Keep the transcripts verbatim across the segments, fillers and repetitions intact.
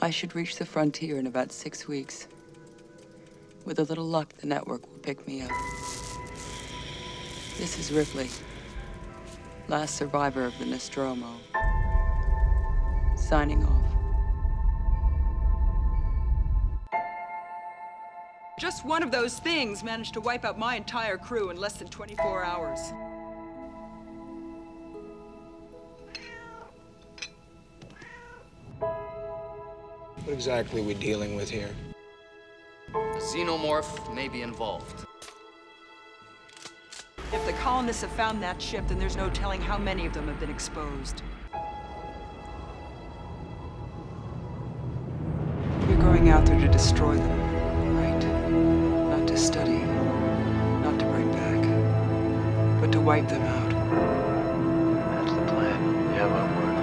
I should reach the frontier in about six weeks. With a little luck, the network will pick me up. This is Ripley, last survivor of the Nostromo. Signing off. Just one of those things managed to wipe out my entire crew in less than twenty-four hours. What exactly are we dealing with here? A xenomorph may be involved. If the colonists have found that ship, then there's no telling how many of them have been exposed. You're going out there to destroy them, right? Not to study, not to bring back, but to wipe them out. That's the plan. Yeah, well, we're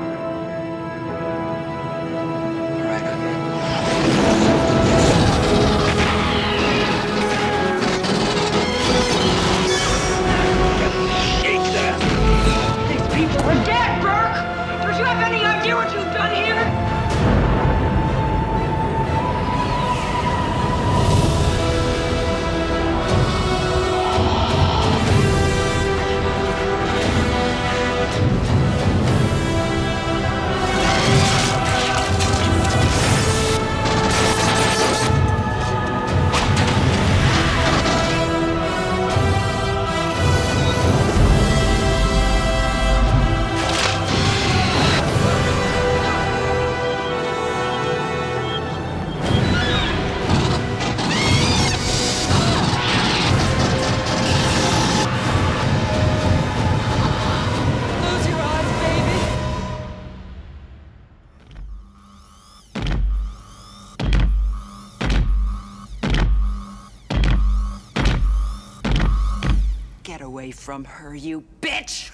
We're dead, Burke! Don't you have any idea what you've done here? Get away from her, you bitch!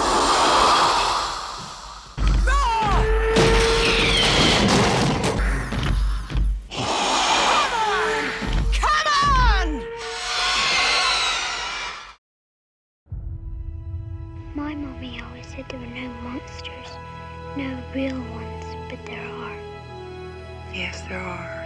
My mommy always said there were no monsters, no real ones, but there are. Yes, there are.